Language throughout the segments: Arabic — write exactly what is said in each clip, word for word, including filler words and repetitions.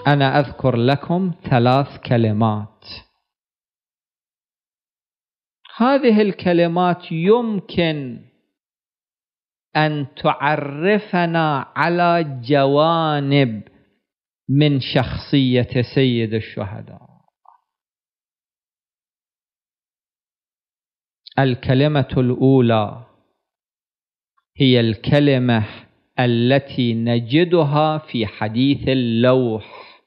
أنا أذكر لكم ثلاث كلمات. هذه الكلمات يمكن أن تعرفنا على جوانب من شخصية سيد الشهداء. الكلمة الأولى هي الكلمة التي نجدها في حديث اللوح،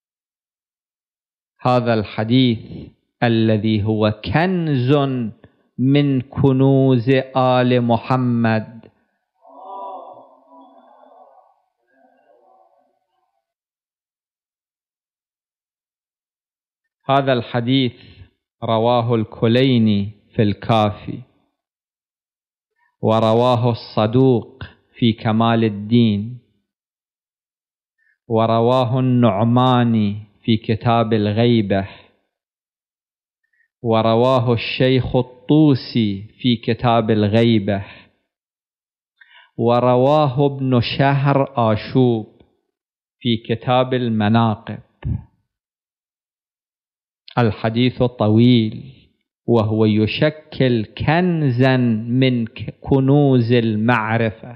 هذا الحديث الذي هو كنز من كنوز آل محمد. هذا الحديث رواه الكليني في الكافي، ورواه الصدوق في كمال الدين، ورواه النعماني في كتاب الغيبة، ورواه الشيخ الطوسي في كتاب الغيبة، ورواه ابن شهر آشوب في كتاب المناقب. الحديث طويل وهو يشكل كنزا من كنوز المعرفة.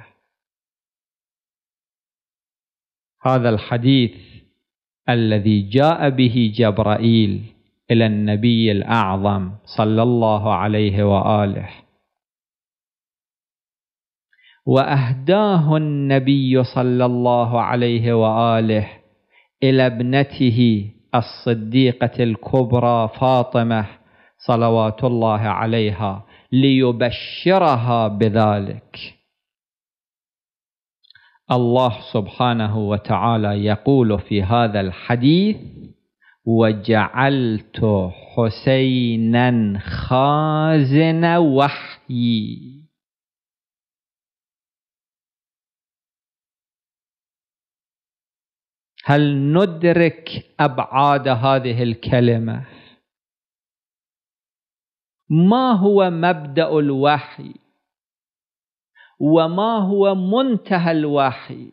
هذا الحديث الذي جاء به جبرائيل إلى النبي الأعظم صلى الله عليه وآله، وأهداه النبي صلى الله عليه وآله إلى ابنته الصديقة الكبرى فاطمة صلوات الله عليها ليبشرها بذلك. الله سبحانه وتعالى يقول في هذا الحديث: وجعلت حسينا خازن وحيي. هل ندرك أبعاد هذه الكلمة؟ ما هو مبدأ الوحي؟ وما هو منتهى الوحي؟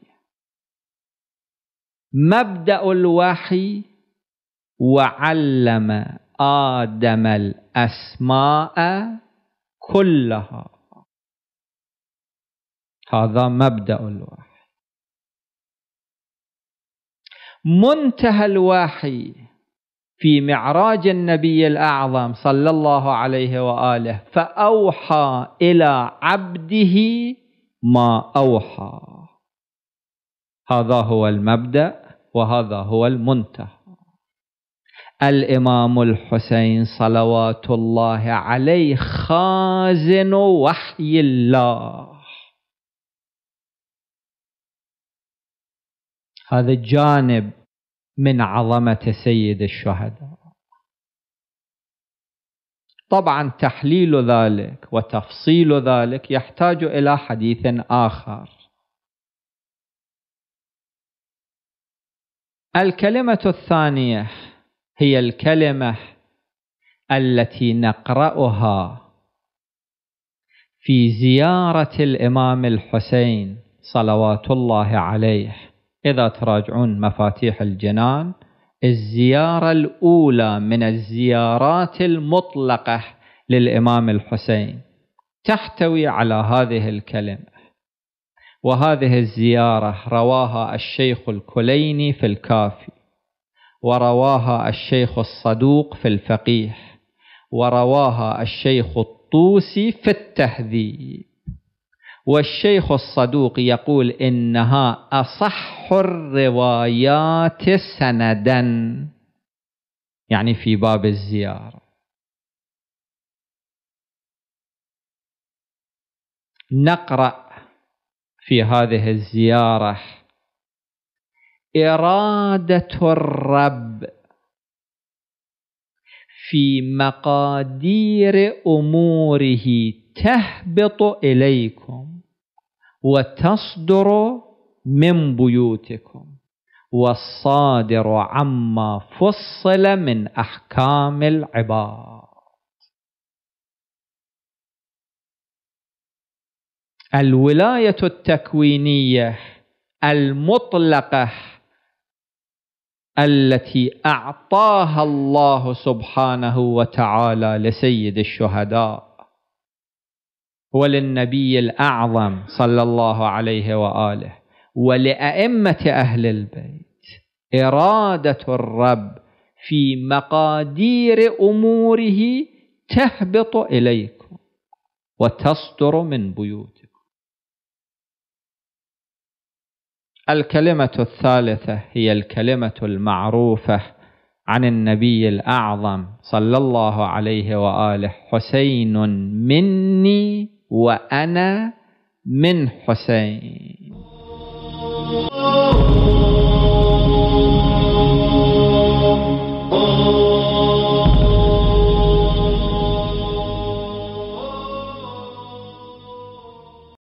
مبدأ الوحي: وعلم آدم الأسماء كلها. هذا مبدأ الوحي. منتهى الوحي في معراج النبي الأعظم صلى الله عليه وآله: فأوحى إلى عبده ما أوحى. هذا هو المبدأ وهذا هو المنتهى. الإمام الحسين صلوات الله عليه خازن وحي الله. هذا جانب من عظمة سيد الشهداء. طبعا تحليل ذلك وتفصيل ذلك يحتاج إلى حديث آخر. الكلمة الثانية هي الكلمة التي نقرأها في زيارة الإمام الحسين صلوات الله عليه. إذا تراجعون مفاتيح الجنان، الزيارة الأولى من الزيارات المطلقة للإمام الحسين تحتوي على هذه الكلمة. وهذه الزيارة رواها الشيخ الكليني في الكافي، ورواها الشيخ الصدوق في الفقيه، ورواها الشيخ الطوسي في التهذيب. والشيخ الصدوق يقول إنها أصح الروايات سندا، يعني في باب الزيارة. نقرأ في هذه الزيارة: إرادة الرب في مقادير أموره تهبط إليكم وتصدر من بيوتكم، والصادر عما فصل من أحكام العباد. الولاية التكوينية المطلقة التي أعطاها الله سبحانه وتعالى لسيد الشهداء وللنبي الأعظم صلى الله عليه وآله ولأئمة أهل البيت، إرادة الرب في مقادير أموره تهبط إليكم وتصدر من بيوتكم. الكلمة الثالثة هي الكلمة المعروفة عن النبي الأعظم صلى الله عليه وآله: حسين مني وأنا من حسين.